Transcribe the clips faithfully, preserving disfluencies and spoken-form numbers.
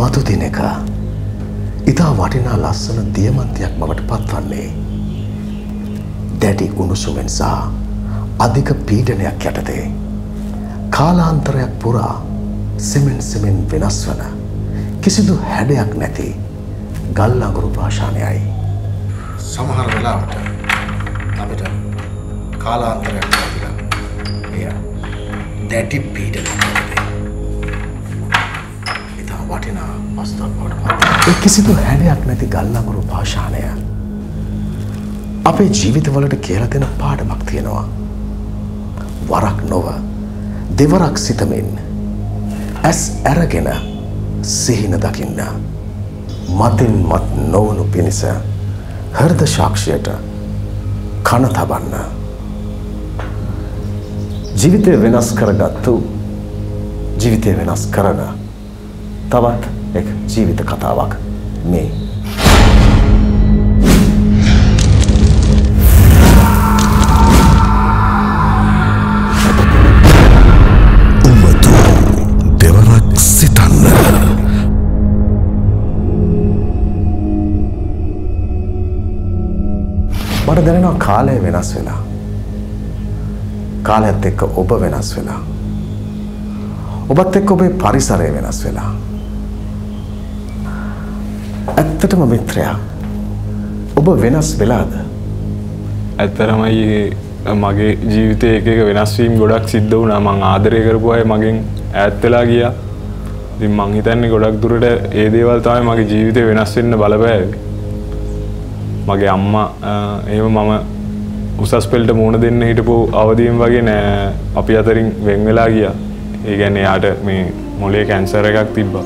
මතු දිනක ඉතා වටිනා ලස්සන දියමන්තියක් බවට පත්වන්නේ දැඩි උණුසුමෙන් සහ අධික පීඩනයක් යටතේ කාලාන්තරයක් පුරා සෙමෙන් සෙමෙන් වෙනස් වන කිසිදු හැඩයක් නැති ගල් අඟුරු පාෂාණයයි. සමහර වෙලාවට අපිට කාලාන්තරයක් ලැබිලා එය දැඩි පීඩනයක් ඉතා වටිනා වස්තුවක් බවට පත්. ඒ කිසිදු හැඩයක් නැති ගල් අඟුරු පාෂාණය අපේ ජීවිතවලට කියලා දෙන පාඩමක් තියෙනවා. වරක් නොව දෙවරක් සිතමින් ඇස් ඇරගෙන සිහින දකින්න මතින් මත් නොවනු පිණිස හෘද සාක්ෂියට කන තබන්න. ජීවිතය වෙනස් කරගත්තු ජීවිතය වෙනස් කරන තවත් එක් ජීවිත කතාවක් මේ. මට දැනෙනවා කාලය වෙනස් වෙලා. කාලයත් එක්ක ඔබ වෙනස් වෙලා. ඔබත් එක්ක ඔබේ පරිසරය වෙනස් වෙලා. ඇත්තටම මිත්‍රයා ඔබ වෙනස් වෙලාද? ඇත්තරමයි මගේ ජීවිතයේ එක එක වෙනස් වීම් ගොඩක් සිද්ධ වුණා. මං ආදරය කරපු අය මගෙන් ඈත් වෙලා ගියා. ඉතින් මං හිතන්නේ ගොඩක් දුරට ඒ දේවල් තමයි මගේ ජීවිතේ වෙනස් වෙන්න බලපෑවේ. මගේ අම්මා එහෙම මම උසස් පෙළට මුහුණ දෙන්න හිටපු අවදීන් වගේ නෑ අපි අතරින් වෙන් වෙලා ගියා. ඒ කියන්නේ යාට මේ මොළයේ කැන්සර් එකක් තිබ්බා.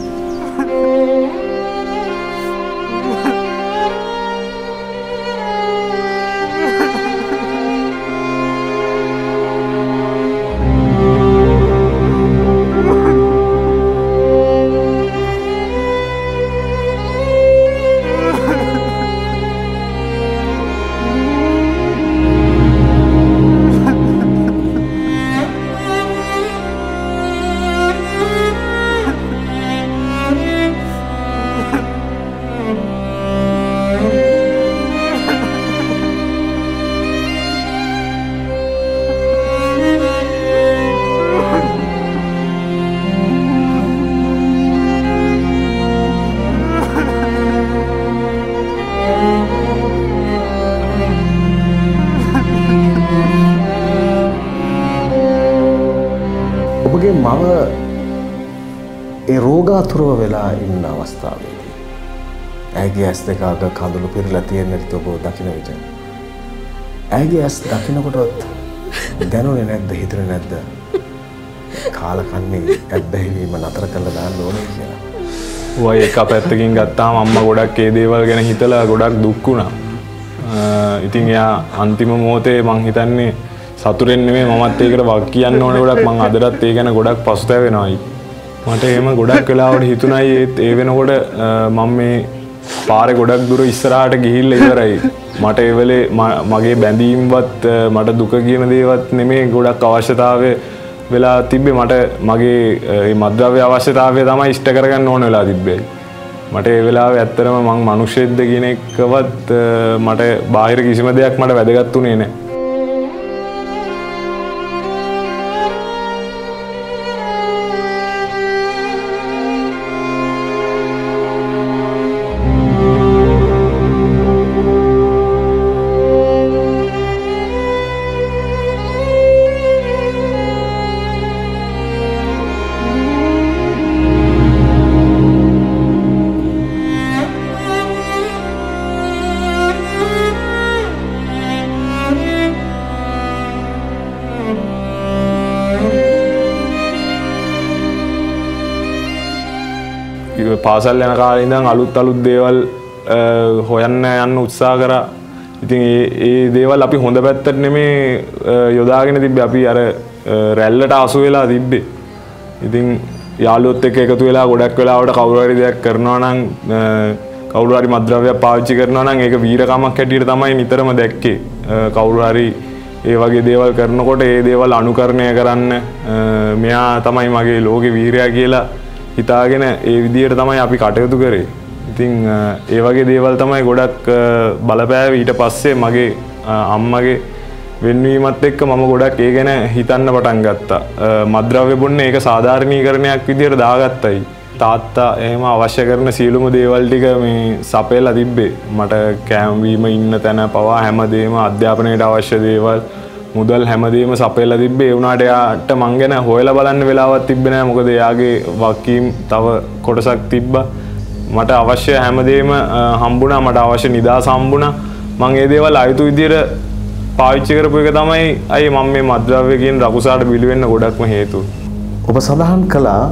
ඔබගේ මව ඒ රෝගාතුරව වෙලා ඉන්න අවස්ථාවේදී ඇගේ ඇස් දෙක අග කඳුළු පිරලා තියෙන විට ඔබ දකින්න විට ඇගේ ඇස් දකින්නකොටත් දැනුනේ නැද්ද හිතුනේ නැද්ද කාලකන්ණි ඇබ්බැහිවීම නතර කළා දාන්න ඕනේ කියලා. ඔය එක පැත්තකින් ගත්තාම අම්මා ගොඩක් ඒ දේවල් ගැන හිතලා ගොඩක් දුක් වුණා. ඉතින් එයා අන්තිම මොහොතේ මං හිතන්නේ සතුරෙන් නෙමෙයි මමත් ඒකට වක් කියන්න ඕනේ ගොඩක්. මං අදටත් ඒ ගැන ගොඩක් පසුතැවෙනවායි. මට එහෙම ගොඩක් වෙලාවට හිතුණයි ඒත් ඒ වෙනකොට මම මේ පාරේ ගොඩක් දුර ඉස්සරහට ගිහිල්ලා ඉවරයි. මට ඒ වෙලේ මගේ බැඳීම්වත් මට දුක කියන දේවත් නෙමෙයි ගොඩක් අවශ්‍යතාවය වෙලා තිබ්බේ. මට මගේ මේ මද්ද්‍රව්‍ය අවශ්‍යතාවය තමයි ඉෂ්ට කරගන්න ඕන වෙලා තිබ්බේ. මට ඒ වෙලාවේ ඇත්තටම මං මිනිස්සෙක්ද කියන එකවත් මට බාහිර කිසිම දෙයක් මට වැදගත් උනේ නැහැ. පාසල් යන කාලේ ඉඳන් අලුත් අලුත් දේවල් හොයන්න යන්න උත්සාහ කරා. ඉතින් ඒ ඒ දේවල් අපි හොඳ පැත්තට නෙමේ යොදාගෙන තිබ්බේ. අපි අර රැල්ලට ආසු වෙලා තිබ්බේ. ඉතින් යාළුවොත් එක්ක එකතු වෙලා ගොඩක් වෙලාවට කවුරු හරි දෙයක් කරනවා නම් කවුරු හරි මත්ද්‍රව්‍යයක් පාවිච්චි කරනවා නම් ඒක වීරකමක් හැටියට තමයි නිතරම දැක්කේ. කවුරු හරි ඒ වගේ දේවල් කරනකොට ඒ දේවල් අනුකරණය කරන්න මෙයා තමයි මගේ ලෝකේ වීරයා කියලා හිතාගෙන ඒ විදිහට තමයි අපි කටයුතු කරේ. ඉතින් ඒ වගේ දේවල් තමයි ගොඩක් බලපෑවේ. ඊට පස්සේ මගේ අම්මගේ වෙන්වීමත් එක්ක මම ගොඩක් ඒ ගැන හිතන්න පටන් ගත්තා. මත්ද්‍රව්‍ය බොන්නේ ඒක සාධාරණීකරණයක් විදිහට දාගත්තයි. තාත්තා එහෙම අවශ්‍ය කරන සියලුම දේවල් ටික මේ සපයලා තිබ්බේ. මට කෑමවීම ඉන්න තැන පවා හැමදේම අධ්‍යාපනයට අවශ්‍ය දේවල් මුදල් හැමදේම සපයලා තිබ්බේ. ඒ වුණාට එයාට මං ගැන හොයලා බලන්න වෙලාවක් තිබ්බේ නැහැ. මොකද එයාගේ වකීම් තව කොටසක් තිබ්බා. මට අවශ්‍ය හැමදේම හම්බුණා. මට අවශ්‍ය නිදාස හම්බුණා. මං ඒ දේවල් අයුතු විදිහට පාවිච්චි කරපු එක තමයි අයි මම මේ මත්ද්‍රව්‍ය කියන රකුසාට බිලි වෙන්න ගොඩක්ම හේතුව. ඔබ සඳහන් කළා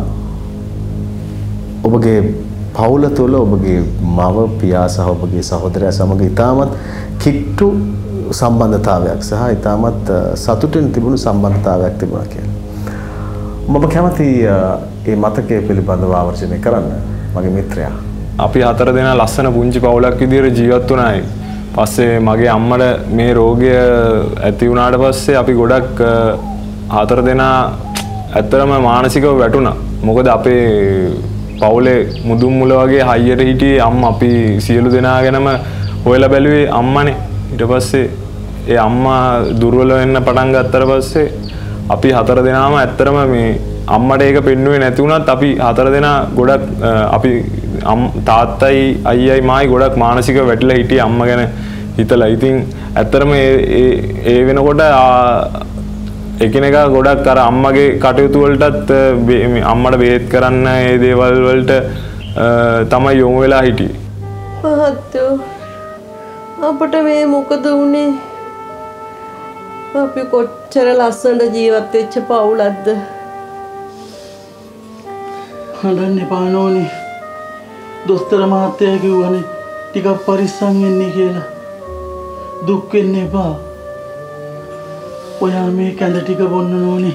ඔබගේ පවුල තුළ ඔබගේ මව පියා සහ ඔබගේ සහෝදරයා සමග ඉතාමත් කිට්ටු සම්බන්ධතාවයක් සහ ඉතාමත් සතුටින් තිබුණු සම්බන්ධතාවයක් තිබුණා කියලා. මම කැමති මේ මතකය පිළිබඳව ආවර්ජනය කරන්න මගේ මිත්‍රයා. අපි හතර දෙනා ලස්සන පුංචි පවුලක් විදිහට ජීවත් වුණායි. පස්සේ මගේ අම්මට මේ රෝගය ඇති වුණාට පස්සේ අපි ගොඩක් හතර දෙනා ඇත්තටම මානසිකව වැටුණා. මොකද අපේ පවුලේ මුදුන් මුල වගේ හයියට හිටියේ අම්මා. අපි සියලු දෙනා ගැනම හොයලා බැලුවේ අම්මානේ. ඊට පස්සේ ඒ අම්මා දුර්වල වෙන්න පටන් ගත්තට පස්සේ අපි හතර දෙනාම ඇත්තටම මේ අම්මට ඒක පෙන්නුවේ නැති වුණත් අපි හතර දෙනා ගොඩක් අපි තාත්තයි අයියයි මායි ගොඩක් මානසිකව වැටිලා හිටියේ අම්මා ගැන හිතලා. ඉතින් ඇත්තටම ඒ ඒ වෙනකොට එකිනෙකා ගොඩක් අර අම්මගේ කටයුතු වලටත් අම්මට බේත් කරන්න ඒ දේවල් වලට තමයි යොමු වෙලා හිටියේ. මහත්තයෝ අපට මේ මොකද වුනේ? අපි කොච්චර ලස්සනට ජීවත් වෙච්ච පවුලක්ද? හඬන්න එපා නෝනේ. දොස්තර මහත්තයා කිව්වනේ ටිකක් පරිස්සම් වෙන්න කියලා. දුක් වෙන්න එපා. ඔයා මේ කැඳ ටික බොන්න නෝනේ.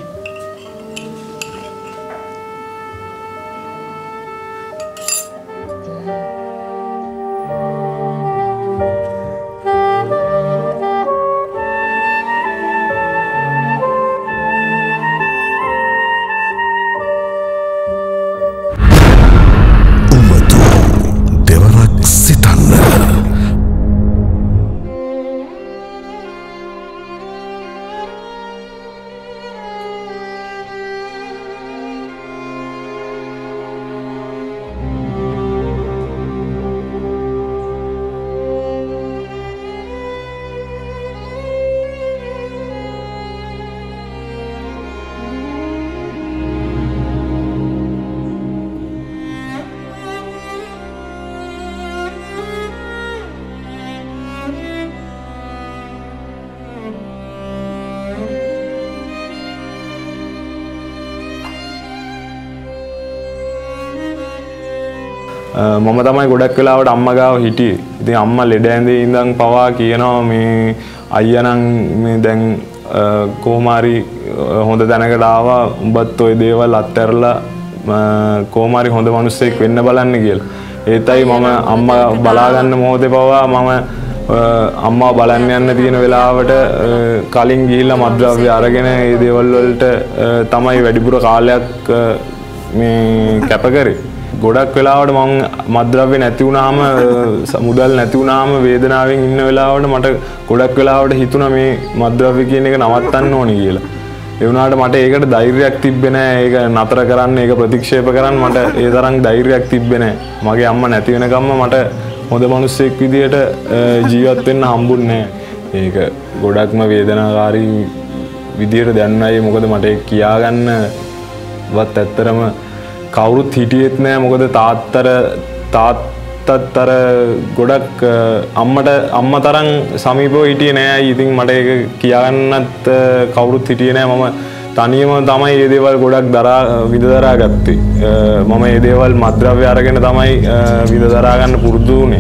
මම තමයි ගොඩක් වෙලාවට අම්මා ගාව හිටියේ. ඉතින් අම්මා ලෙඩ ඇඳේ ඉඳන් පවා කියනවා මේ අයියා නම් මේ දැන් කොහොම හරි හොඳ තැනකට ආවා. උඹත් ওই දේවල් අත්හැරලා කොහොම හරි හොඳ මිනිස්සෙක් වෙන්න බලන්න කියලා. ඒතයි මම අම්මා බලා ගන්න මොහොතේ පවා මම අම්මා බලන්න යන්න තියෙන වෙලාවට කලින් ගිහිල්ලා මත්ද්‍රව්‍ය අරගෙන මේ දේවල් වලට තමයි වැඩිපුර කාලයක් මේ කැප කරේ. ගොඩක් වෙලාවට මම මත්ද්‍රව්‍ය නැති වුණාම මුදල් නැති වුණාම වේදනාවෙන් ඉන්න වෙලාවට මට ගොඩක් වෙලාවට හිතුණා මේ මත්ද්‍රව්‍ය කියන එක නවත්තන්න ඕනි කියලා. ඒ වුණාට මට ඒකට ධෛර්යයක් තිබ්බේ නැහැ. ඒක නතර කරන්න, ඒක ප්‍රතික්ෂේප කරන්න මට ඒ තරම් ධෛර්යයක් තිබ්බේ නැහැ. මගේ අම්මා නැති වෙනකම්ම මට හොඳ මිනිස්සෙක් විදියට ජීවත් වෙන්න හම්බුන්නේ නැහැ. ඒක ගොඩක්ම වේදනාකාරී විදියට දැනුණායි. මොකද මට ඒක කියාගන්නවත් ඇත්තරම කවුරුත් හිටියෙත් නෑ. මොකද තාත්තර තාත්තත් අර ගොඩක් අම්මට අම්මා තරම් සමීපව හිටියේ නෑ. ඉතින් මට ඒක කියාගන්නත් කවුරුත් හිටියේ නෑ. මම තනියම තමයි මේ දේවල් ගොඩක් දරා විඳ දරා ගත්තේ. මම මේ දේවල් මත්ද්‍රව්‍ය අරගෙන තමයි විඳ දරා ගන්න පුරුදු වුණේ.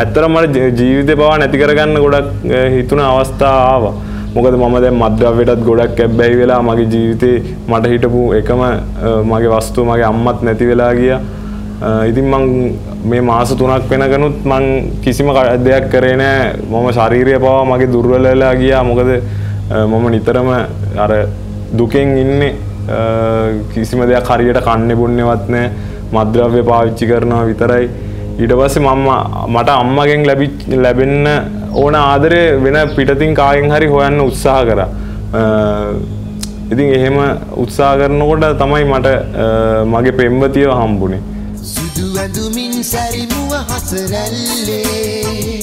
ඇත්තටම මට ජීවිතේ පවා නැති කරගන්න ගොඩක් හිතුන අවස්ථා ආවා. මොකද මම දැන් මත්ද්‍රව්‍යයටත් ගොඩක් ඇබ්බැහි වෙලා මගේ ජීවිතේ මට හිටපු එකම මගේ වස්තුව මගේ අම්මත් නැති වෙලා ගියා. ඉතින් මං මේ මාස තුනක් වෙනකනුත් මං කිසිම දෙයක් කරේ නැහැ. මම ශාරීරිය පවා මගේ දුර්වල වෙලා ගියා. මොකද මම නිතරම අර දුකෙන් ඉන්නේ. කිසිම දෙයක් හරියට කන්නේ බොන්නේවත් නැහැ. මත්ද්‍රව්‍ය පාවිච්චි කරනවා විතරයි. ඊට පස්සේ මම මට අම්මගෙන් ලැබෙන්න ඕන ආදරේ වෙන පිටතින් කාගෙන් හරි හොයන්න උත්සාහ කරා. ඉතින් එහෙම උත්සාහ කරනකොට තමයි මට මගේ පෙම්වතියව හම්බුනේ. සුදු ඇඳුමින් සැරිමුව හසරැල්ලේ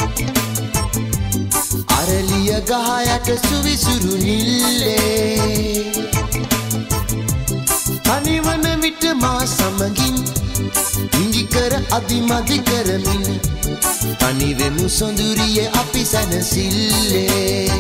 අරලිය ගහ යට සුවිසුරු නිල්ලේ තනිවන විට මා සමගින් ඉඟිකර අදිමදි කරමින් තනිවෙමු සොඳුරිය අපි සැනසිල්ලේ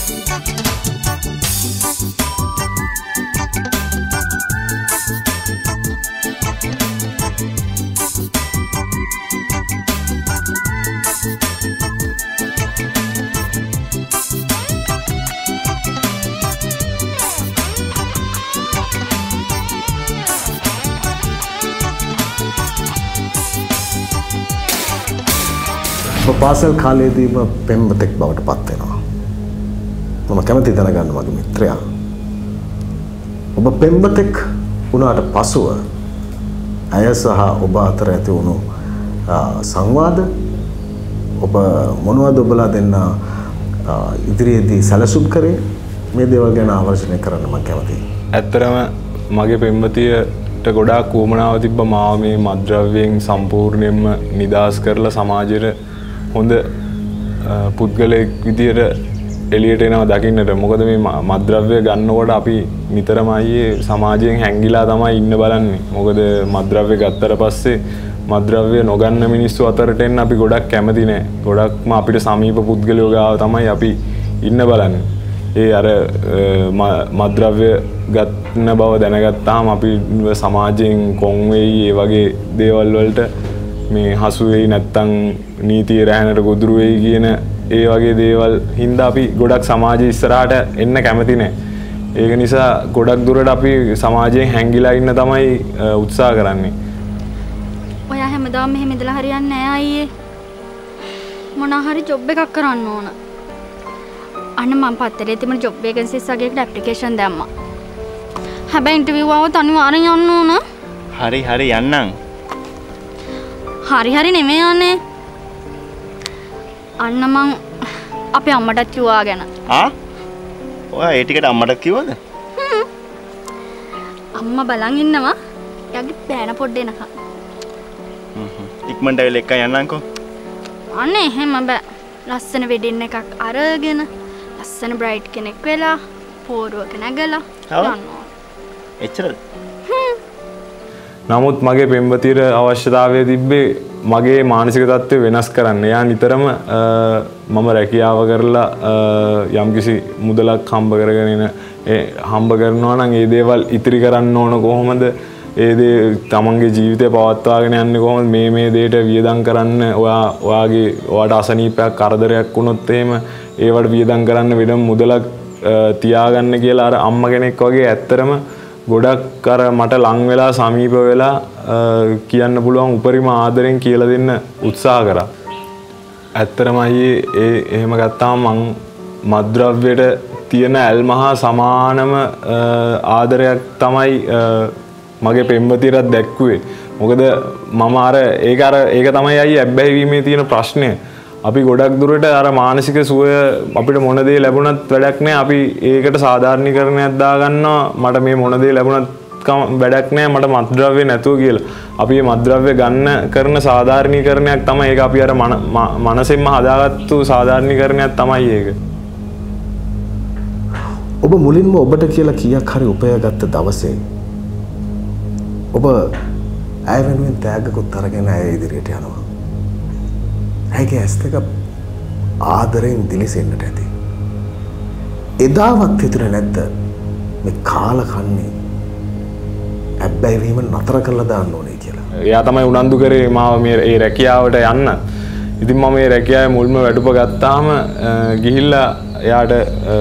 පාසල් කාලයේදීම පෙම්වතෙක් බවට පත් වෙනවා. මම කැමති දැනගන්න මගේ මිත්‍රයා. ඔබ පෙම්වතෙක් වුණාට පසුව අය සහ ඔබ අතර ඇති වුණු සංවාද ඔබ මොනවද ඔබලා දෙන්න ඉදිරියේදී සැලසුම් කරේ මේ දේවල් ගැන ආවර්ජනය කරන්න මම කැමතියි. ඇත්තරම මගේ පෙම්වතියට ගොඩාක් උවමනාව තිබ්බ මාව මේ මත්ද්‍රව්‍යයෙන් සම්පූර්ණයෙන්ම නිදහස් කරලා සමාජයට හොඳ පුද්ගලයෙක් විදියට එළියට එනවා දකින්නට. මොකද මේ මත්ද්‍රව්‍ය ගන්නකොට අපි නිතරම අයියේ සමාජයෙන් හැංගිලා තමයි ඉන්න බලන්නේ. මොකද මත්ද්‍රව්‍ය ගත්තට පස්සේ මත්ද්‍රව්‍ය නොගන්න මිනිස්සු අතරට එන්න අපි ගොඩක් කැමති නෑ. ගොඩක්ම අපිට සමීප පුද්ගලයෝ ගාව තමයි අපි ඉන්න බලන්නේ. ඒ අර මත්ද්‍රව්‍ය ගන්න බව දැනගත්තාම අපි සමාජයෙන් කොන් වෙයි, ඒ වගේ දේවල් වලට මේ හසු වෙයි, නැත්තම් නීතිය රැහැනට ගොදුරු වෙයි කියන ඒ වගේ දේවල් හින්දා අපි ගොඩක් සමාජයේ ඉස්සරහට එන්න කැමති නෑ. ඒක නිසා ගොඩක් දුරට අපි සමාජයෙන් හැංගිලා ඉන්න තමයි උත්සාහ කරන්නේ. ඔයා හැමදාම මෙහෙම ඉඳලා හරියන්නේ නෑ අයියේ. මොනවා හරි ජොබ් එකක් කරන්න ඕන. අන්න මම පත්තරේ තිබුණ ජොබ් වේකන්සිස් වගේකට ඇප්ලිකේෂන් දැම්මා. හැබැයි ඉන්ටර්විව් ආවොත් අනිවාර්යෙන් යන්න ඕන. හරි හරි යන්නම්. හරි හරි නෙමෙයි යන්නේ. අන්න මං අපේ අම්මටත් කිව්වා ගැන. ආ? ඔයා ඒ ටිකට අම්මටත් කිව්වද? හ්ම්. අම්මා බලන් ඉන්නවා. එයාගේ බෑන පොඩ්ඩ එනකන්. හ්ම් හ්ම්. ඉක්මනට ඇවිල්ලා එක්ක යන්නම්කෝ. අනේ එහෙම බෑ. ලස්සන වෙඩින් එකක් අරගෙන ලස්සන බ්‍රයිට් කෙනෙක් වෙලා පෝරුවක නැගලා යන්න. එච්චරද? නමුත් මගේ පෙම්වතියට අවශ්‍යතාවය තිබ්බේ මගේ මානසික තත්ත්වය වෙනස් කරන්න. එයා නිතරම මම රැකියාව කරලා යම්කිසි මුදලක් හම්බ කරගෙන එන හම්බ කරනවා නම් ඒ දේවල් ඉතිරි කරන්න ඕන කොහොමද? ඒ දේ තමන්ගේ ජීවිතය පවත්වාගෙන යන්නේ කොහොමද? මේ මේ දේට වියදම් කරන්න ඔයා ඔයාගේ ඔයාට අසනීපයක් කරදරයක් වුණොත් එහෙම ඒවට වියදම් කරන්න වෙනම මුදලක් තියාගන්න කියලා අර අම්මා කෙනෙක් වගේ ඇත්තරම ගොඩක් අර මට ලං වෙලා සමීප වෙලා කියන්න පුළුවන් උපරිම ආදරෙන් කියලා දෙන්න උත්සාහ කරා. ඇත්තරම අයියේ ඒ එහෙම ගත්තාම මං මත්ද්‍රව්‍යයට තියෙන ඇල්මහා සමානම ආදරයක් තමයි මගේ පෙම්වතියටත් දැක්කුවේ. මොකද මම අර ඒක අර ඒක තමයි අයියේ ඇබ්බැහි වීමේ තියෙන ප්‍රශ්නය. අපි ගොඩක් දුරට අර මානසික සුවය අපිට මොන දේ ලැබුණත් වැඩක් නැහැ. අපි ඒකට සාධාරණීකරණයක් දාගන්නවා. මට මේ මොන දේ ලැබුණත් වැඩක් නැහැ. මට මත්ද්‍රව්‍ය නැතුව කියලා. අපි මේ මත්ද්‍රව්‍ය ගන්න කරන සාධාරණීකරණයක් තමයි ඒක. අපි අර මනසෙන්ම හදාගත්තු සාධාරණීකරණයක් තමයි ඒක. ඔබ මුලින්ම ඔබට කියලා කීයක් හරි උපයාගත්ත දවසේ ඔබ ඇය වෙනුවෙන් තෑග්ගකුත් අරගෙන ඇය ඉදිරියට යනවා. ඇයගේ ඇස් දෙක ආදරෙන් දිලිසෙන්නට ඇති. එදාවත් හිතුනේ නැද්ද මේ කාල කන්නේ ඇබ්බැහි වීම නතර කරලා දාන්න ඕනේ කියලා? එයා තමයි උනන්දු කරේ මාව මේ ඒ රැකියාවට යන්න. ඉතින් මම මේ රැකියාවේ මුල්ම වැටුප ගත්තාම ගිහිල්ලා එයාට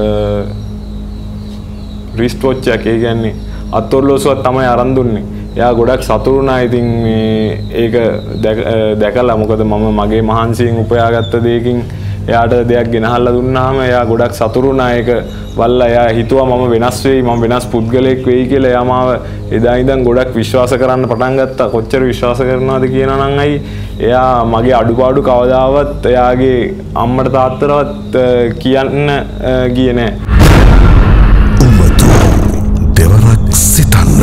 රිස්ට් වොච් එක ඒ කියන්නේ අත්ඔරලෝසුවක් තමයි අරන් දුන්නේ. එයා ගොඩක් සතුටු වුණා. ඉතින් මේ ඒක දැකලා මොකද මම මගේ මහන්සියෙන් උපයාගත්ත දෙයකින් එයාට දෙයක් ගෙනහල්ලා දුන්නාම එයා ගොඩක් සතුටු වුණා. ඒක වල්ලා එයා හිතුවා මම වෙනස් වෙයි, මම වෙනස් පුද්ගලයෙක් වෙයි කියලා. එයා මාව එදා ඉඳන් ගොඩක් විශ්වාස කරන්න පටන් ගත්තා. කොච්චර විශ්වාස කරනවද කියනවා නම් අයි එයා මගේ අඩුපාඩු කවදාවත් එයාගේ අම්මට තාත්තටවත් කියන්න ගියේ නෑ. දෙවරක් සිතන්න.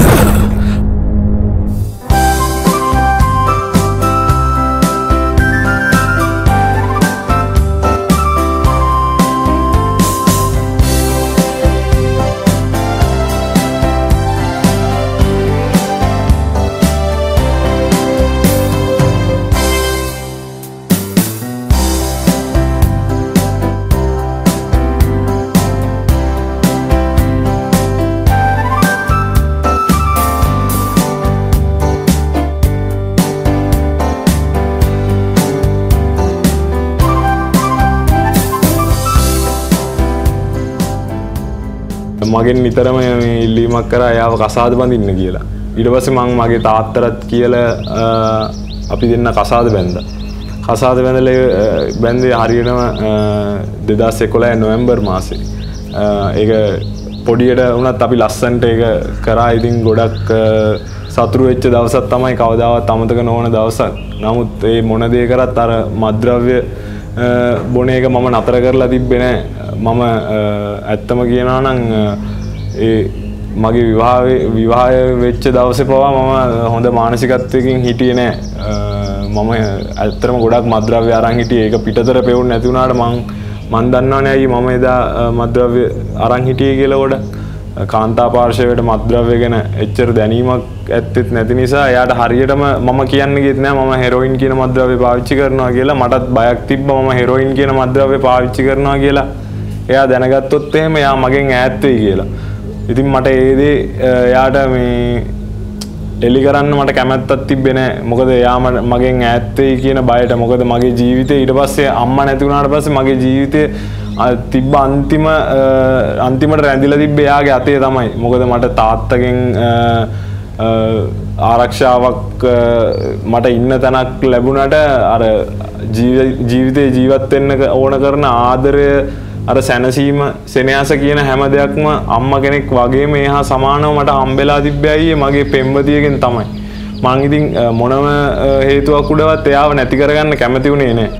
මගෙන් නිතරම ඉල්ලීමක් කරා එයාව කසාද බඳින්න කියලා. ඊට පස්සේ මම මගේ තාත්තටත් කියලා අපි දෙන්න කසාද බැන්දා. කසාද බැඳලා බැන්දේ හරියටම දෙදාස් එකොළහ නොවැම්බර් මාසේ. ඒක පොඩියට වුණත් අපි ලස්සන්ට ඒක කරා. ඉතින් ගොඩක් සතුරු වෙච්ච දවසක් තමයි කවදාවත් අමතක නොවන දවසක්. නමුත් ඒ මොන දේ කරත් අර මත්ද්‍රව්‍ය බොන එක මම නතර කරලා තිබ්බේ නෑ. මම ඇත්තම කියනවා නම් ඒ මගේ විවාහේ විවාහය වෙච්ච දවසේ පවා මම හොඳ මානසිකත්වයකින් හිටියේ නෑ. මම ඇත්තටම ගොඩක් මත්ද්‍රව්‍ය අරන් හිටියේ. ඒක පිටතට පෙවුන්නේ නැති වුණාට මං මන් දන්නවනේ අයියේ මම එදා මත්ද්‍රව්‍ය අරන් හිටියේ කියලා ගොඩක්. කාන්තා පාර්ශවයට මත්ද්‍රව්‍ය ගැන එච්චර දැනීමක් ඇත්තෙත් නැති නිසා එයාට හරියටම මම කියන්නේ කියෙත් නෑ මම හෙරොයින් කියන මත්ද්‍රව්‍ය පාවිච්චි කරනවා කියලා. මටත් බයක් තිබ්බා මම හෙරොයින් කියන මත්ද්‍රව්‍ය පාවිච්චි කරනවා කියලා. එයා දැනගත්තොත් එහෙම එයා මගෙන් ඈත් වෙයි කියලා. ඉතින් මට ඒ දේ එයාට මේ එලි කරන්න මට කැමැත්තක් තිබ්බේ නෑ. මොකද එයා මගෙන් ඈත් වෙයි කියන බයට. මොකද මගේ ජීවිතේ ඊට පස්සේ අම්මා නැති වුණාට පස්සේ මගේ ජීවිතේ තිබ්බ අන්තිම අන්තිමට රැඳිලා තිබ්බේ එයාගේ අතේ තමයි. මොකද මට තාත්තගෙන් ආරක්ෂාවක් මට ඉන්න තැනක් ලැබුණට අර ජීවිතේ ජීවත් වෙන්න ඕන කරන ආදරය අර සැනසීම සෙනෙහස කියන හැම දෙයක්ම අම්මා කෙනෙක් වගේ මේහා සමානව මට හම්බෙලා තිබ්බේ අයියේ මගේ පෙම්වතියගෙන් තමයි. මං ඉතින් මොනම හේතුවක් උඩවත් එයාව නැති කරගන්න කැමති වුණේ නෑ.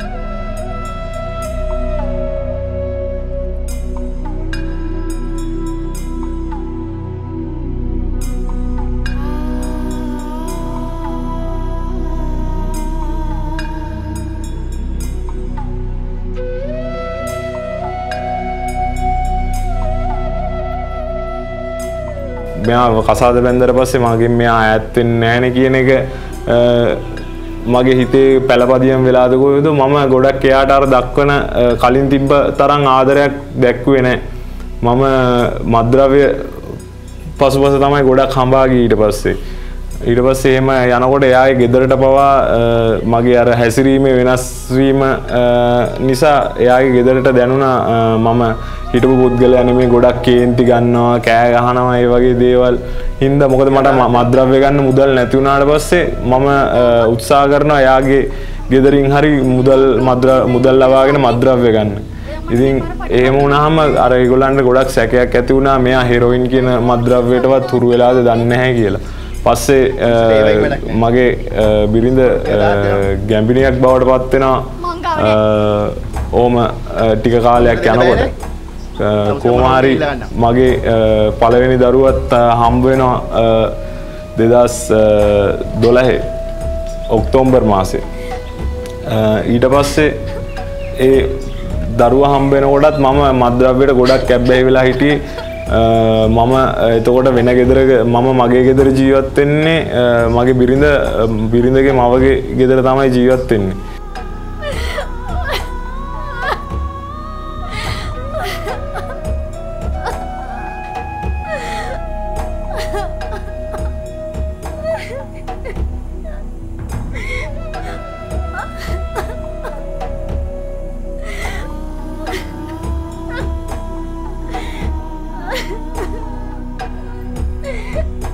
මෙයා කසාද බැන්දට පස්සේ මගෙන් මෙයා ඈත් වෙන්නේ නැහනේ කියන එක මගේ හිතේ පළපදියම් වෙලාද කොහෙද මම ගොඩක් එයාට අර දක්වන කලින් තිබ්බ තරම් ආදරයක් දැක්ුවේ නැහැ. මම මත්ද්‍රව්‍ය පසුපස තමයි ගොඩක් හඹා ගියේ ඊට පස්සේ. ඊට පස්සේ එහෙම යනකොට එයාගේ ගෙදරට පවා මගේ අර හැසිරීමේ වෙනස් වීම නිසා එයාගේ ගෙදරට දැනුණා මම හිටපු පුද්ගලයා නෙමෙයි ගොඩක් කේන්ති ගන්නවා කෑ ගහනවා ඒ වගේ දේවල් හින්දා මොකද මට මත්ද්‍රව්‍ය ගන්න මුදල් නැති වුණාට පස්සේ මම උත්සාහ කරනවා එයාගේ ගෙදරින් හරි මුදල් මුදල් ලබාගෙන මත්ද්‍රව්‍ය ගන්න. ඉතින් එහෙම වුණාම අර ඒගොල්ලන්ට ගොඩක් සැකයක් ඇති වුණා මෙයා හෙරොයින් කියන මත්ද්‍රව්‍යයටවත් හුරු වෙලාද දන්නේ නැහැ කියලා. පස්සේ මගේ බිරිඳ ගැම්බිනියක් බවට පත් වෙනවා ඕම ටික කාලයක් යනකොට කොහොමhari මගේ පළවෙනි දරුවත් හම්බ වෙනවා දෙදාස් දොළහ ඔක්තෝබර් මාසේ. ඊට පස්සේ ඒ දරුවා හම්බ වෙනකොටත් මම මත්ද්‍රව්‍යයට ගොඩක් කැබ්බැහි වෙලා හිටියේ. මම එතකොට වෙන ගෙදරක මම මගේ ගෙදර ජීවත් වෙන්නේ මගේ බිරිඳ බිරිඳගේ මවගේ ගෙදර තමයි ජීවත් වෙන්නේ.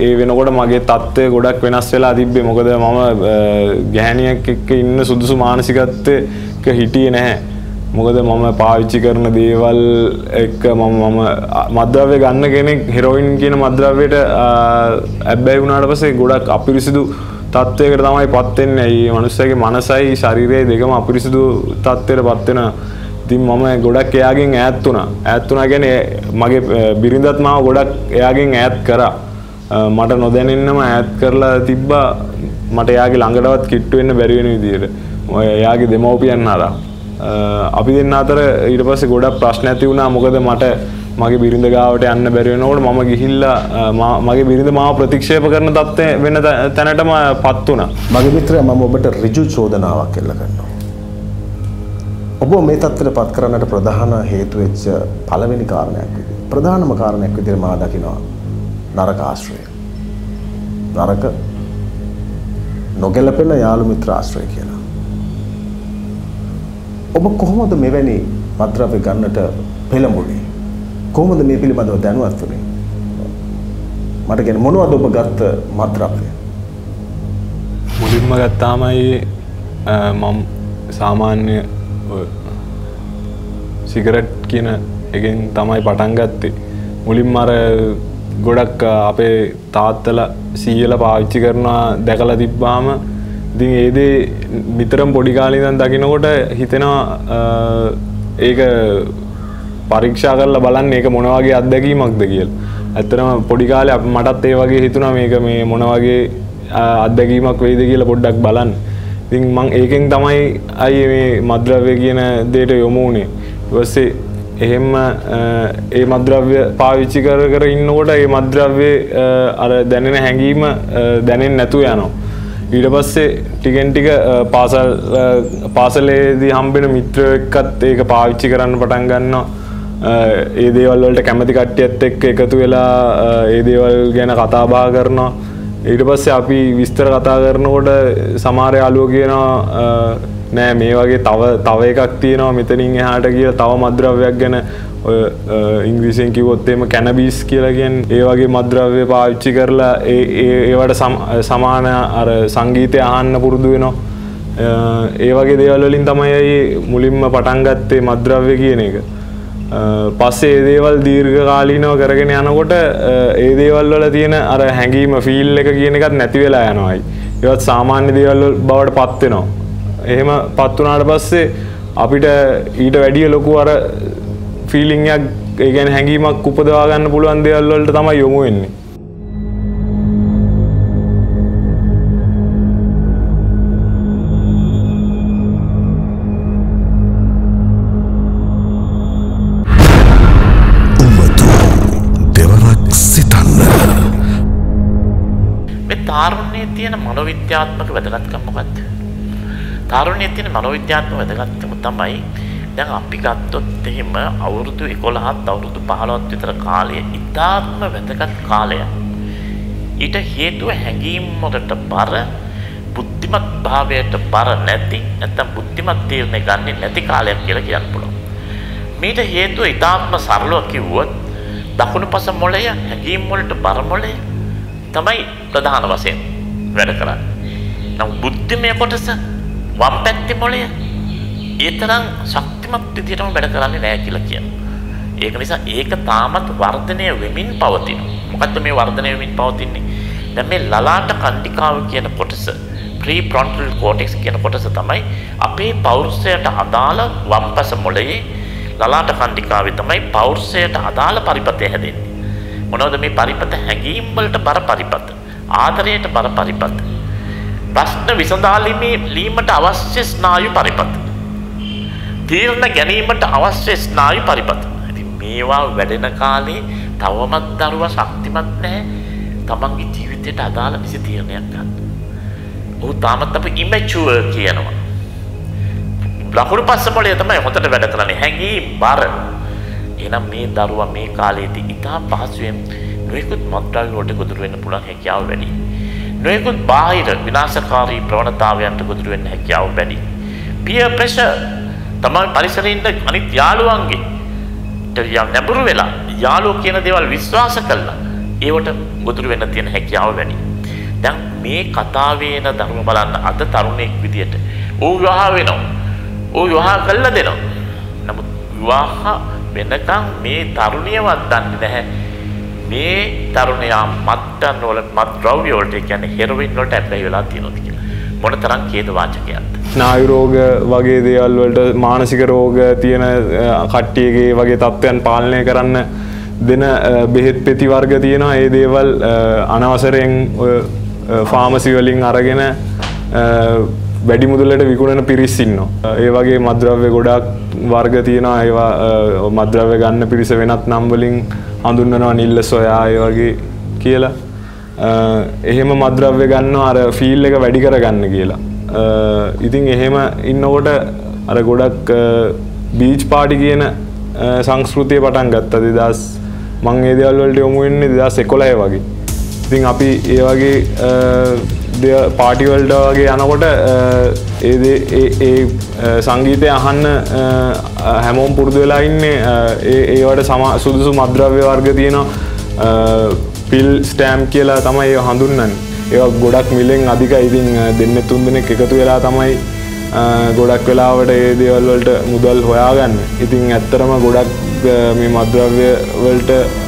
ඒ වෙනකොට මගේ තත්ත්වය ගොඩක් වෙනස් වෙලා තිබ්බේ. මොකද මම ගැහණියක් එක්ක ඉන්න සුදුසු මානසිකත්වයක හිටියේ නැහැ. මොකද මම පාවිච්චි කරන දේවල් එක්ක මම මම මත්ද්‍රව්‍ය ගන්න කෙනෙක් හෙරොයින් කියන මත්ද්‍රව්‍යයට ඇබ්බැහි වුණාට පස්සේ ගොඩක් අපිරිසිදු තත්ත්වයකට තමයි පත් වෙන්නේ. මේ මනුස්සයාගේ මනසයි ශරීරයයි දෙකම අපිරිසිදු තත්ත්වයට පත් වෙනවා. ඉතින් මම ගොඩක් එයාගෙන් ඈත් වුණා. ඈත් වුණා කියන්නේ මගේ බිරිඳත් මාව ගොඩක් එයාගෙන් ඈත් කරා. මට නොදැනෙන්නම ඈත් කරලා තිබ්බා. මට එයාගේ ළඟටවත් කිට්ටු වෙන්න බැරි වෙන විදියට. එයාගේ දෙමව්පියන් හරහා. අපි දෙන්න අතර ඊට පස්සේ ගොඩක් ප්‍රශ්න ඇති වුණා. මොකද මට මගේ බිරිඳ ගාවට යන්න බැරි වෙනකොට මම ගිහිල්ලා මගේ බිරිඳ මාව ප්‍රතික්ෂේප කරන තත්ත්වය වෙන තැනටම පත් වුණා. මගේ මිත්‍රයා මම ඔබට ඍජු චෝදනාවක් එල්ල කරනවා. ඔබ මේ තත්ත්වයට පත් කරන්නට ප්‍රධාන හේතු වෙච්ච පළවෙනි කාරණයක් විදිහට ප්‍රධානම කාරණයක් විදිහට මා දකිනවා නරක ආශ්‍රය. නරක නොගැලපෙන යාළු මිත්‍ර ආශ්‍රය කියලා. ඔබ කොහොමද මෙවැනි මත්ද්‍රව්‍ය ගන්නට පෙළඹුණේ? කොහොමද මේ පිළිබඳව දැනුවත් වුනේ? මට කියන්නේ මොනවද ඔබ ගත්ත මත්ද්‍රව්‍ය? මුලින්ම ගත්තාමයි මම සාමාන්‍ය සිගරට් කියන එකෙන් තමයි පටන් ගත්තේ. මුලින්ම අර ගොඩක් අපේ තාත්තලා සීයලා පාවිච්චි කරනවා දැකලා තිබ්බාම ඉතින් ඒ දේ විතරම පොඩි කාලේ ඉඳන් දකිනකොට හිතෙනවා ඒක පරීක්ෂා කරලා බලන්න ඒක මොන වගේ අත්දැකීමක්ද කියලා. ඇත්තටම පොඩි කාලේ මටත් ඒ වගේ හිතුණා මේක මේ මොන වගේ අත්දැකීමක් වෙයිද කියලා පොඩ්ඩක් බලන්න. ඉතින් මම ඒකෙන් තමයි අයියේ මේ මත්ද්‍රව්‍ය කියන දෙයට යොමු වුණේ. ඊට පස්සේ එහෙම ඒ මත්ද්‍රව්‍ය පාවිච්චි කර කර ඉන්නකොට ඒ මත්ද්‍රව්‍ය අර දැනෙන හැඟීම දැනෙන්නේ නැතුව යනවා. ඊට පස්සේ ටිකෙන් ටික පාසල් පාසලේදී හම්බෙන මිත්‍රයෝ එක්කත් ඒක පාවිච්චි කරන්න පටන් ගන්නවා. ඒ දේවල් වලට කැමති කට්ටියත් එක්ක එකතු වෙලා ඒ දේවල් ගැන කතා බහ කරනවා. ඊට පස්සේ අපි විස්තර කතා කරනකොට සමහර යාළුවෝ කියනවා නෑ මේ වගේ තව තව එකක් තියෙනවා මෙතනින් එහාට කියලා තව මත්ද්‍රව්‍යයක් ගැන ඔය ඉංග්‍රීසියෙන් කිව්වොත් එහෙම කැනබිස් කියලා කියන්නේ ඒ වගේ මත්ද්‍රව්‍ය පාවිච්චි කරලා ඒ ඒවට සමාන අර සංගීතය අහන්න පුරුදු වෙනවා. ඒ වගේ දේවල් වලින් තමයි මුලින්ම පටන් ගත්තේ මත්ද්‍රව්‍ය කියන එක. පස්සේ ඒ දේවල් දීර්ඝ කාලීනව කරගෙන යනකොට ඒ දේවල් වල තියෙන අර හැඟීම ෆීල් එක කියන එකත් නැති වෙලා යනවායි. ඒවත් සාමාන්‍ය දේවල් බවට පත් වෙනවා. එහෙම පත් වුණාට පස්සේ අපිට ඊට වැඩිය ලොකු අර ෆීලිං එකක් ඒ කියන්නේ හැඟීමක් උපදවා ගන්න පුළුවන් දේවල් වලට තමයි යොමු වෙන්නේ. තාරුණ්‍යයේ තියෙන මනෝවිද්‍යාත්මක වැදගත්කම මොකක්ද? තාරුණ්‍යයේ තියෙන මනෝවිද්‍යාත්මක වැදගත්කම තමයි දැන් අපි ගත්තොත් එහෙම අවුරුදු එකොළහත් අවුරුදු පහළොවත් විතර කාලය ඉතාත්ම වැදගත් කාලයක්. ඊට හේතුව හැඟීම් වලට බර බුද්ධිමත් භාවයට බර නැති නැත්නම් බුද්ධිමත් තීරණ ගන්නේ නැති කාලයක් කියලා කියන්න පුළුවන්. මේට හේතුව ඉතාත්ම සරලව කිව්වොත් දකුණු පස මොළය හැඟීම් වලට බර මොළය තමයි ප්‍රධාන වශයෙන් වැඩ කරන්නේ. නම් බුද්ධිමය කොටස වම් පැත්තේ මොළය ඒ තරම් ශක්තිමත් විදිහටම වැඩ කරන්නේ නැහැ කියලා කියනවා. ඒක නිසා ඒක තාමත් වර්ධනය වෙමින් පවතිනවා. මොකද්ද මේ වර්ධනය වෙමින් පවතින්නේ? දැන් මේ ලලාට කණ්ඩිකාව කියන කොටස ප්‍රීෆ්‍රොන්ටල් කෝටෙක්ස් කියන කොටස තමයි අපේ පෞරුෂයට අදාළ වම්පස මොළයේ ලලාට කණ්ඩිකාවේ තමයි පෞරුෂයට අදාළ පරිපතය හැදෙන්නේ. මොනවද මේ පරිපත? හැඟීම් වලට බර පරිපත, ආදරයට බර පරිපත, ප්‍රශ්න විසඳාලීමේ ලීමට අවශ්‍ය ස්නායු පරිපත, තීරණ ගැනීමට අවශ්‍ය ස්නායු පරිපත. ඉතින් මේවා වැඩෙන කාලේ තවමත් දරුවා ශක්තිමත් නැහැ තමන්ගේ ජීවිතයට අදාළ කිසි තීරණයක් ගන්න. ඔහු තාමත් අපි ඉමැචුවර් කියනවා. ලකුණු පස්ස මොළය තමයි හොතට වැඩ කරන්නේ, හැඟීම් බර. එහෙනම් මේ දරුවා මේ කාලේදී ඉතා පහසුවෙන් නොයෙකුත් මත්ද්‍රව්‍ය වලට ගොදුරු වෙන්න පුළුවන් හැකියාව වැඩි. නොයෙකුත් බාහිර විනාශකාරී ප්‍රවණතාවයන්ට ගොදුරු වෙන්න හැකියාව වැඩි. peer pressure තමයි පරිසරයේ ඉන්න අනිත් යාළුවන්ගේ ටරියම් නැඹුරු වෙලා යාළුවෝ කියන දේවල් විශ්වාස කළා ඒවට ගොදුරු වෙන්න තියෙන හැකියාව වැඩි. දැන් මේ කතාවේ එන ධර්ම බලන්න අද තරුණෙක් විදියට ඌ විවාහ වෙනවා. ඌ විවාහ කළා දෙනවා. නමුත් විවාහ වෙනකන් මේ තරුණියවත් දන්නේ නැහැ. මේ තරුණයා මත්යන් වල මත් ද්‍රව්‍ය වලට කියන්නේ හෙරොයින් වලට ඇබ්බැහි වෙලා තියෙනවා කියලා. මොන තරම් ඛේද වාචකයක්ද? ස්නායු රෝග වගේ දේවල් වලට මානසික රෝග තියෙන කට්ටියගේ වගේ තත්ත්වයන් පාලනය කරන්න දෙන බෙහෙත් පෙති වර්ග තියෙනවා. ඒ දේවල් අනවසරයෙන් ෆාමසි වලින් අරගෙන වැඩි මුදලට විකුණන පිරිස් ඉන්නවා. ඒ වගේ මත්ද්‍රව්‍ය ගොඩාක් වර්ග තියෙනවා. ඒවා මත්ද්‍රව්‍ය ගන්න පිරිස වෙනත් නම් වලින් හඳුන්වනවා නිල්ල සොයා ඒ වගේ කියලා. එහෙම මත්ද්‍රව්‍ය ගන්නවා අර ෆීල් එක වැඩි කරගන්න කියලා. ඉතින් එහෙම ඉන්නකොට අර ගොඩක් බීච් පාටි කියන සංස්කෘතිය පටන් ගත්තා. දෙදහස් මං ඒ දේවල් වලට යොමු වෙන්නේ දෙදහස් එකොළහ වගේ. ඉතින් අපි ඒ වගේ පාටි වලට වගේ යනකොට ඒ ඒ සංගීතය අහන්න හැමෝම පුරුදු වෙලා ඉන්නේ. ඒ ඒවට සුදුසු මත්ද්‍රව්‍ය වර්ග තියෙනවා. පිල් ස්ටෑම්ප් කියලා තමයි ඒව හඳුන්වන්නේ. ඒවා ගොඩක් මිලෙන් අධිකයි. ඉතින් දෙන්න තුන් දෙනෙක් එකතු වෙලා තමයි ගොඩක් වෙලාවට ඒ දේවල් වලට මුදල් හොයාගන්නේ. ඉතින් ඇත්තටම ගොඩක් මේ මත්ද්‍රව්‍ය වලට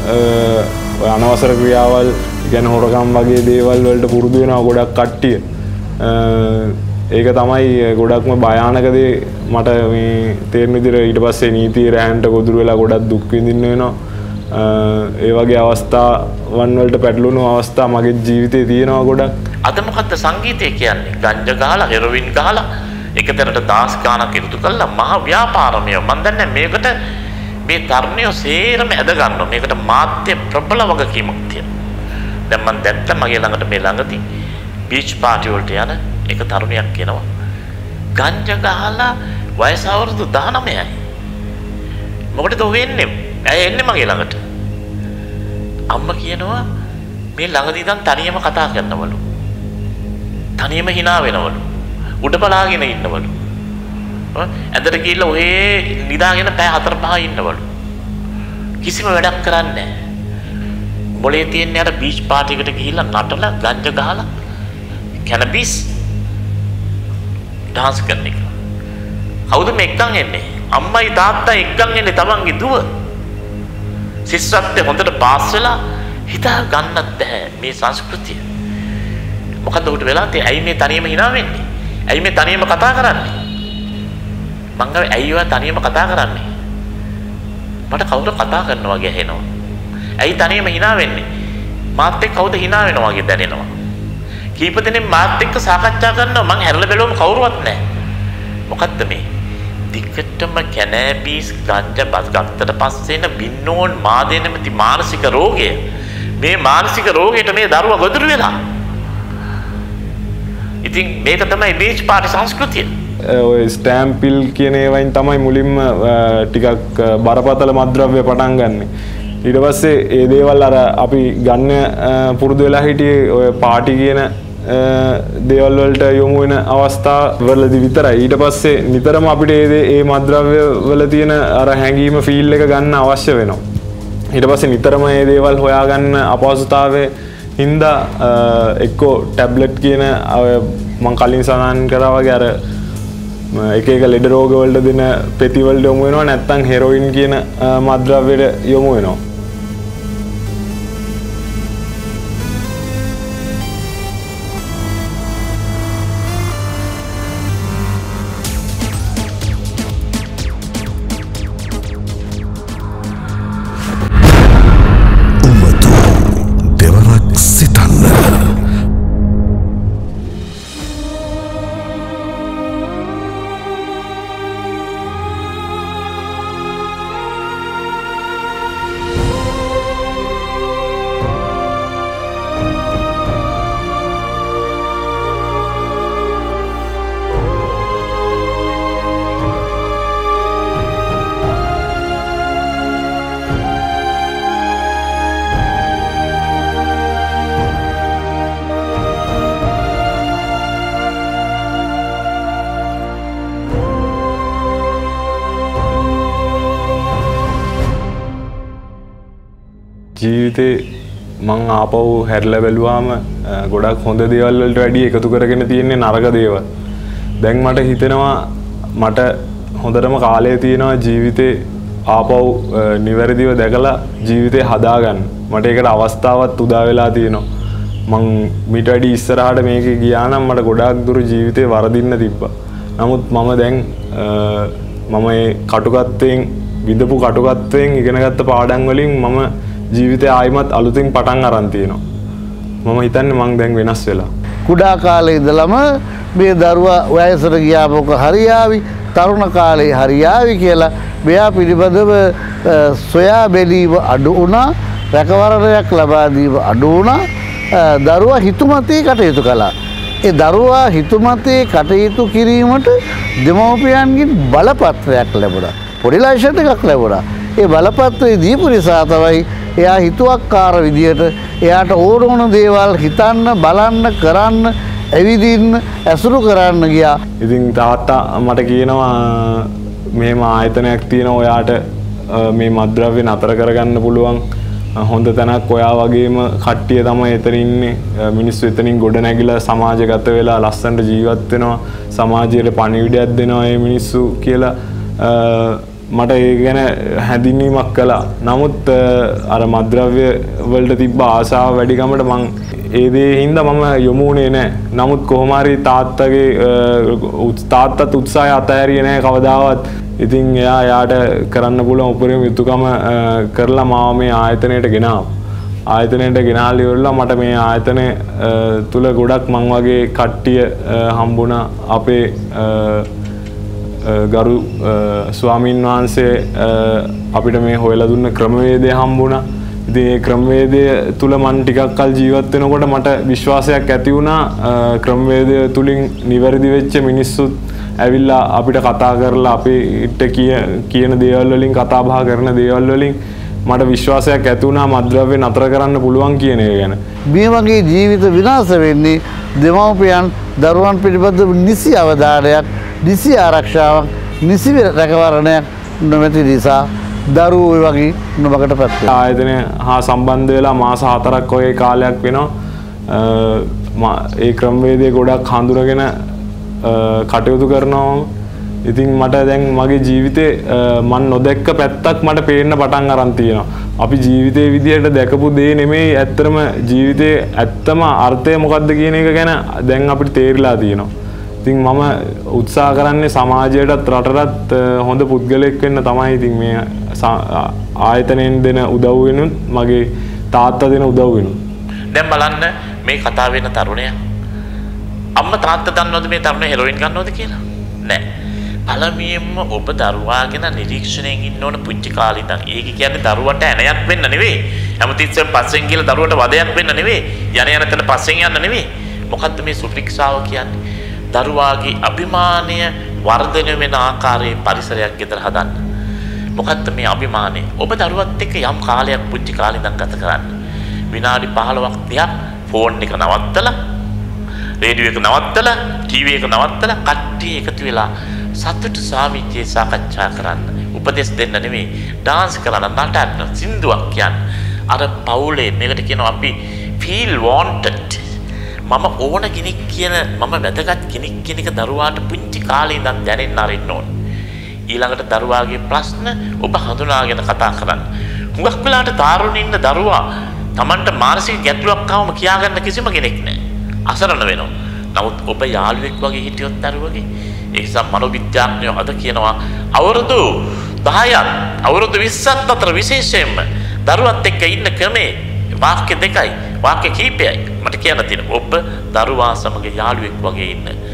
අනවසර ක්‍රියාවල් ගැන හොරකම් වගේ දේවල් වලට පුරුදු වෙනවා ගොඩක් කට්ටිය. ඒක තමයි ගොඩක්ම භයානක දේ මට මේ තේරෙන විදිහට. ඊට පස්සේ නීතියේ රැහන්ට ගොදුරු වෙලා ගොඩක් දුක් විඳින්න වෙනවා. ඒ වගේ අවස්ථාවන් වලට පැටලුණු අවස්ථා මගේ ජීවිතේ තියෙනවා ගොඩක්. අද මොකද්ද සංගීතය කියන්නේ? ගංජා ගහලා හෙරොයින් ගහලා එකතරට දාස් ගානක් ඉරුතු කළා මහා ව්‍යාපාරමය. මම දන්නේ මේකට මේ තරුණයෝ සේරම ඇද ගන්නවා. මේකට මාධ්‍ය ප්‍රබල වගකීමක් තියෙනවා. දැන් මම දැක්ක මගේ ළඟට මේ ළඟදී බීච් පාටි වලට යන එක තරුණියක් කියනවා ගංජා ගහලා වයස අවුරුදු දහනවයයි. මොකටද ඔය එන්නේ? ඇයි එන්නේ මගේ ළඟට? අම්මා කියනවා මේ ළඟදී ඉඳන් තනියම කතා කරනවලු. තනියම hina වෙනවලු. උඩ බලාගෙන ඉන්නවලු. ඇඳට ගිහිල්ලා ඔහේ නිදාගෙන පැය හතර පහ ඉන්නවලු. කිසිම වැඩක් කරන්නේ නැහැ. මොලේ තියෙන අර බීච් පාටි එකට ගිහිල්ලා නටලා ගංජා ගහලා කැනබිස් ඩාන්ස් කරන එක. කවුද මේ එක්කන් එන්නේ? අම්මයි තාත්තයි එක්කන් එන්නේ තමන්ගේ දුව. ශිෂ්‍යත්වය හොඳට පාස් වෙලා හිතා ගන්නත් බැහැ මේ සංස්කෘතිය. මොකද උට වෙලා තේ ඇයි මේ තනියම hina වෙන්නේ? ඇයි මේ තනියම කතා කරන්නේ? මං ගාවේ ඇයි ඔයා තනියම කතා කරන්නේ? මට කවුරු කතා කරනවා වගේ ඇහෙනවා. ඇයි තනියම hina වෙන්නේ? මාත් එක්ක කවුද hina වෙනවා වගේ දැනෙනවා. කීප දෙනෙක් මාත් එක්ක සාකච්ඡා කරනවා මං හැරලා බැලුවම කවුරුවත් නැහැ. මොකද්ද මේ? දිගටම කැනබිස් ගංජා බස් ගත්තට පස්සේ එන බින්නෝන් මාදේ නැමැති මානසික රෝගය. මේ මානසික රෝගයට මේ දරුවා ගොදුරු වෙලා. ඉතින් මේක තමයි බීච් පාටි සංස්කෘතිය. ඔය ස්ටෑම්ප් පිල් කියන ඒවායින් තමයි මුලින්ම ටිකක් බරපතල මත්ද්‍රව්‍ය පටන් ගන්න. ඊට පස්සේ ඒ දේවල් අර අපි ගන්න පුරුදු වෙලා හිටියේ ඔය පාටි කියන දේවල් වලට යොමු වෙන අවස්ථාවලදී විතරයි. ඊට පස්සේ නිතරම අපිට ඒ ඒ මත්ද්‍රව්‍ය වල තියෙන අර හැඟීම ෆීල් එක ගන්න අවශ්‍ය වෙනවා. ඊට පස්සේ නිතරම මේ දේවල් හොයාගන්න අපහසුතාවයේ හින්දා එක්කෝ ටැබ්ලට් කියන මම කලින් සඳහන් කරා වගේ අර එක එක ලෙඩ රෝග වලට දෙන පෙති වලට යොමු වෙනවා. නැත්නම් හෙරොයින් කියන මත්ද්‍රව්‍යයට යොමු වෙනවා. ජීවිතේ මං ආපහු හැරිලා බැලුවාම ගොඩක් හොඳ දේවල් වලට වැඩිය එකතු කරගෙන තියෙන්නේ නරක දේවල්. දැන් මට හිතෙනවා මට හොඳටම කාලය තියෙනවා ජීවිතේ ආපහු නිවැරදිව දැකලා ජීවිතේ හදාගන්න. මට ඒකට අවස්ථාවක් උදා වෙලා තියෙනවා. මං මීට වැඩි ඉස්සරහට මේකේ ගියා නම් මට ගොඩාක් දුර ජීවිතේ වරදින්න තිබ්බා. නමුත් මම දැන් මම මේ කටුකත්තෙන් විඳපු කටුකත්තෙන් ඉගෙනගත්ත පාඩම් වලින් මම ජීවිතේ ආයිමත් අලුතින් පටන් අරන් තියෙනවා. මම හිතන්නේ මං දැන් වෙනස් වෙලා. කුඩා කාලේ ඉඳලම මේ දරුවා වයසට ගියාමක හරියාවි තරුණ කාලේ හරියාවි කියලා මෙයා පිළිබඳව සොයා බැලීම අඩු වුණා, රැකවරණයක් ලබා දීම අඩු වුණා. දරුවා හිතුමතේ කටයුතු කළා. ඒ දරුවා හිතුමතේ කටයුතු කිරීමට දෙමව්පියන්ගෙන් බලපත්‍රයක් ලැබුණා. පොඩි ලයිසන්ස් එකක් ලැබුණා. ඒ බලපත්‍රය දීපු නිසා තමයි එයා හිතුවක්කාර විදියට එයාට ඕන ඕන දේවල් හිතන්න, බලන්න, කරන්න, ඇවිදින්න, ඇසුරු කරන්න ගියා. ඉතින් තාත්තා මට කියනවා මෙහෙම ආයතනයක් තියෙනවා ඔයාට මේ මත්ද්‍රව්‍ය නතර කරගන්න පුළුවන් හොඳ තැනක් ඔයා වගේම කට්ටිය තමයි එතන ඉන්නේ. මිනිස්සු එතනින් ගොඩ නැගිලා සමාජගත වෙලා ලස්සනට ජීවත් වෙනවා. සමාජයට පණිවිඩයක් දෙනවා මේ මිනිස්සු කියලා මට ඒ ගැන හැඳින්වීමක් කළා. නමුත් අර මත්ද්‍රව්‍ය වලට තිබ්බ ආසාව වැඩිකමට මං ඒ දේ හින්දා මම යොමු වුණේ නැහැ. නමුත් කොහොම හරි තාත්තගේ තාත්තත් උත්සාහය අතහැරියේ නැහැ කවදාවත්. ඉතින් එයා යාට කරන්න පුළුවන් උපරිම යුතුයකම කරලා මාව මේ ආයතනයට ගෙනාවා. ආයතනයට ගෙනාලා ඉවරලා මට මේ ආයතනය තුල ගොඩක් මං වගේ කට්ටිය හම්බුණා. අපේ ගරු ස්වාමීන් වහන්සේ අපිට මේ හොයලා දුන්න ක්‍රමවේදය හම්බුණා. ඉතින් ඒ ක්‍රමවේදය තුල මම ටිකක් කල් ජීවත් වෙනකොට මට විශ්වාසයක් ඇති වුණා ක්‍රමවේදය තුලින් නිවැරදි වෙච්ච මිනිස්සුත් ඇවිල්ලා අපිට කතා කරලා අපිට කියන දේවල් වලින් කතා බහ කරන දේවල් වලින් මට විශ්වාසයක් ඇති වුණා මත්ද්‍රව්‍ය නතර කරන්න පුළුවන් කියන එක ගැන. මේ වගේ ජීවිත විනාශ වෙන්නේ දෙමව්පියන් දරුවන් පිළිබඳව නිසි අවධානයක්, නිසි ආරක්ෂාවක්, නිසි රැකවරණයක් නොමැති නිසා දරුවෝ ඒ වගේ නොමකට පැත්ත. ආයතනය හා සම්බන්ධ වෙලා මාස හතරක් වගේ කාලයක් වෙනවා. ඒ ක්‍රමවේදය ගොඩක් හඳුනගෙන කටයුතු කරනවා. ඉතින් මට දැන් මගේ ජීවිතේ මන් නොදැක්ක පැත්තක් මට පේන්න පටන් අරන් තියෙනවා. අපි ජීවිතේ විදියට දැකපු දේ නෙමෙයි ඇත්තටම ජීවිතේ ඇත්තම අර්ථය මොකක්ද කියන එක ගැන දැන් අපිට තේරිලා තියෙනවා. ඉතින් මම උත්සාහ කරන්නේ සමාජයටත් රටටත් හොඳ පුද්ගලයෙක් වෙන්න තමයි. ඉතින් මේ ආයතනයෙන් දෙන උදව් වෙනුත් මගේ තාත්තා දෙන උදව් වෙනුත්. දැන් බලන්න මේ කතා වෙන තරුණයා අම්මා තාත්තා දන්නවද මේ තරුණයා හෙරොයින් ගන්නවද කියලා? නෑ. පළමුවෙන්ම ඔබ දරුවා ගැන නිරීක්ෂණයෙන් ඉන්න ඕන පුංචි කාලේ ඉඳන්. ඒක කියන්නේ දරුවට ඇණයක් වෙන්න නෙවෙයි. හැමතිස්සෙම පස්සෙන් කියලා දරුවට වදයක් වෙන්න නෙවෙයි. යන යන තැන පස්සෙන් යන්න නෙවෙයි. මොකද්ද මේ සුපික්ෂාව කියන්නේ? දරුවාගේ අභිමානය වර්ධනය වෙන ආකාරයේ පරිසරයක් ගෙදර හදන්න. මොකද්ද මේ අභිමානය? ඔබ දරුවත් එක්ක යම් කාලයක් පුංචි කාලේ ඉඳන් ගත කරන්න. විනාඩි පහළොවක් තියක් ෆෝන් එක නවත්තලා, රේඩියෝ එක නවත්තලා, ටීවී එක නවත්තලා කට්ටිය එකතු වෙලා සතුට සාමිච්චේ සාකච්ඡා කරන්න. උපදෙස් දෙන්න නෙමෙයි, ඩාන්ස් කරන්න, නටන්න, සින්දුවක් කියන්න. අර පවුලේ මේකට කියනවා අපි feel wanted. මම ඕන කෙනෙක් කියන මම වැදගත් කෙනෙක් කියන එක දරුවාට පුංචි කාලේ ඉඳන් දැනෙන්න අරින්න ඕන. ඊළඟට දරුවාගේ ප්‍රශ්න ඔබ හඳුනාගෙන කතා කරන්න. හුඟක් වෙලාවට තාරුණින් ඉන්න දරුවා Tamanට මානසික ගැටලුවක් ආවම කියාගන්න කිසිම කෙනෙක් නැහැ. අසරණ වෙනවා. නමුත් ඔබ යාළුවෙක් වගේ හිටියොත් දරුවගේ ඒ නිසා මනෝවිද්‍යාඥයෝ අද කියනවා අවුරුදු දහයක් අවුරුදු විස්සක් අතර විශේෂයෙන්ම දරුවත් එක්ක ඉන්න ක්‍රමේ වාක්‍ය දෙකයි වාක්‍ය කීපයයි මට කියන්න තියෙනවා. ඔබ දරුවා සමග යාළුවෙක් වගේ ඉන්න.